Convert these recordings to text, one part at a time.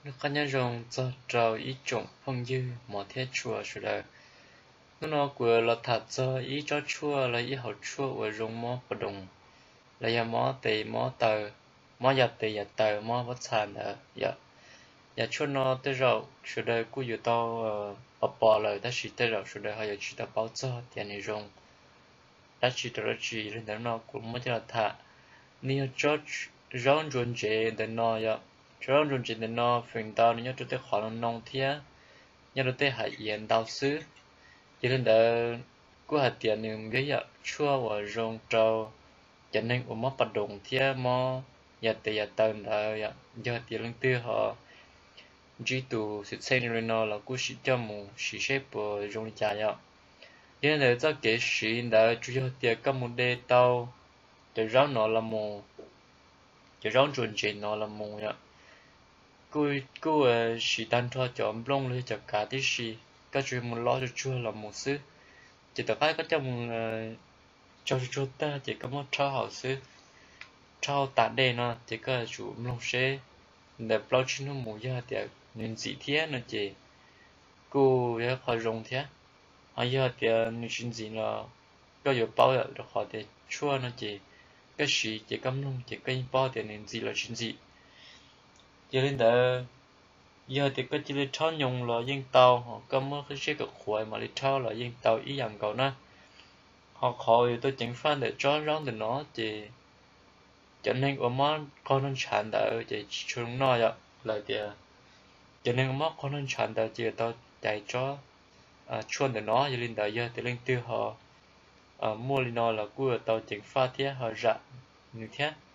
có nhớ rằng cho trâu ý trộn phong dư mỏ thiết chùa rồi đời nó của là thật cho ý cho chùa là ý hậu chùa của rong mỏ bờ đồng là ya mỏ tề mỏ tờ mỏ ya tề ya tờ mỏ vắt sàn đó ya chùa nó tới rồi rồi đời cúอยู่tao bỏ lời ta chỉ tới rồi rồi đời họ giờ chỉ tao bảo cho tiền này rong ta chỉ tới chỉ lên đó nó cũng mới là thà nia cho rong rong chế để nó ya rong rong chế để nó phình tao nó cho tới khó nông thía nhớ tới tới hải yên đào xứ cho nên đó cú hạt tiền nhưng cái ya chua và rong trâu cho nên của mỏ bắt đồng thía mỏ ya tề ya tờ đó ya giờ tiền lương tư họ chỉ tụ sự xây nên nó cú sĩ cho mù sĩ xếp của rong trà ya nên là cho cái sĩ đó chủ yếu tiền các môn đề tao để rau nó là mù để rau chuẩn chế nó là mù ya cú sĩ tan cho chọn lông lên cho cả tí sĩ các chuyện muốn lo cho chua là mù xứ chỉ tất cả các trong cho chua ta chỉ có một trao hảo xứ trao tạ đề nó chỉ có chủ lông xe để bao nhiêu nó mù ya thì nên gì thế nó chỉ cú ya khó rong thế hay ya thì nên chuyện gì là có nhiều bao ya được họ thì chua nó chỉ cái gì chỉ cắm lông chỉ cái bao thì nên gì là chuyện gì cho nên là giờ thì có chỉ là trao nhung là yên tàu họ có mất cái xe cực khỏe mà đi trao là yên tàu ý rằng cậu nó họ khó thì tôi chẳng phải để cho rong thì nó chỉ cho nên ở món con nó chán đỡ chỉ chúng nó vậy là thì cho nên ở món con nó chán đỡ chỉ tao chạy cho chuồn để nó cho nên đỡ giờ thì lên tiêu họ mua lên nó là của tàu chẳng phải thế họ rạ như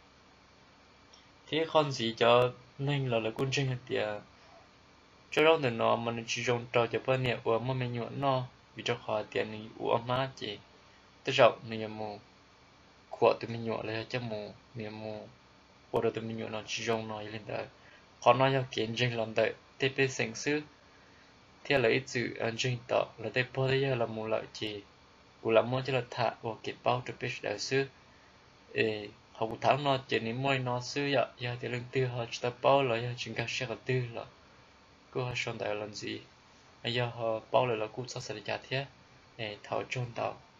thế con gì cho nên là con trinh thì cho rong thì nó mình chỉ dùng trâu cho bên này của mà mình nhuận nó vì cho họ tiền này của má chỉ tới rộng này mù của tụi mình nhuận là cho mù này mù của tụi mình nhuận nó chỉ dùng nó lên đó họ nói cho kiến trình làm đợi tiếp bên sinh sư theo lấy chữ trình tỏ là tiếp bao giờ là mù lợi chỉ của làm món cho là thả và kịp bao cho biết đại sư họ cũng tháo nó chỉ nên môi nó sư vậy giờ thì lần tư họ chỉ bao là giờ chúng ta sẽ có tư là cô họ xong tại làm gì bây giờ họ bao lại là cú sao sẽ trả thế để thảo trôn tàu